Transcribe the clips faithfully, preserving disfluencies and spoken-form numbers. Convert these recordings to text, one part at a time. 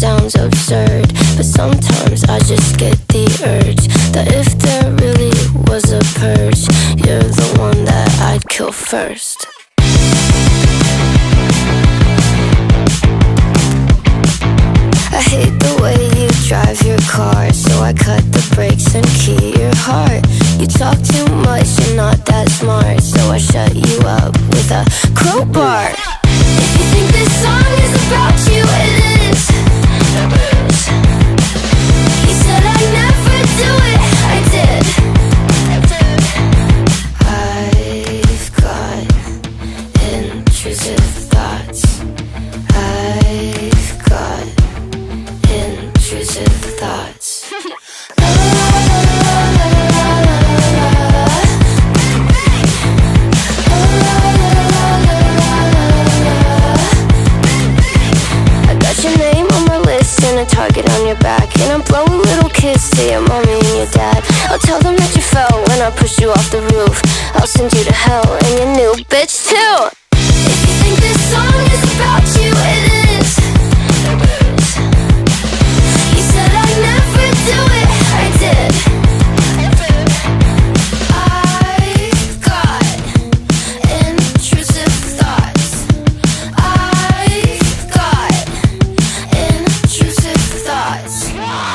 sounds absurd, but sometimes I just get the urge that if there really was a purge, you're the one that I'd kill first. I hate the way you drive your car, so I cut the brakes and key your heart. You talk too much, you're not that smart, so I shut you up with a crowbar. If you think this song is about you, it is. You said I'd never do it, I did. I've got intrusive thoughts. I've got intrusive thoughts. I got your name on my list and a target on your back, and I'll blow a little kiss to your mommy and your dad. I'll tell them that you fell when I pushed you off the roof. I'll send you to hell and your new bitch too. If you think this song is about you, it is. You said I'd never do it, I did. I've got intrusive thoughts. I've got intrusive thoughts.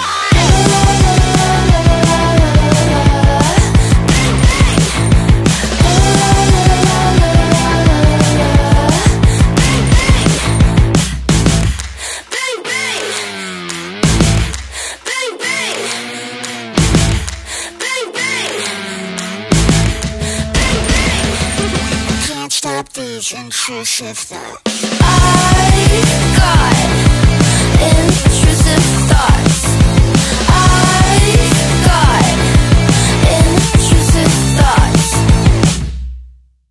These intrusive thoughts. I've got intrusive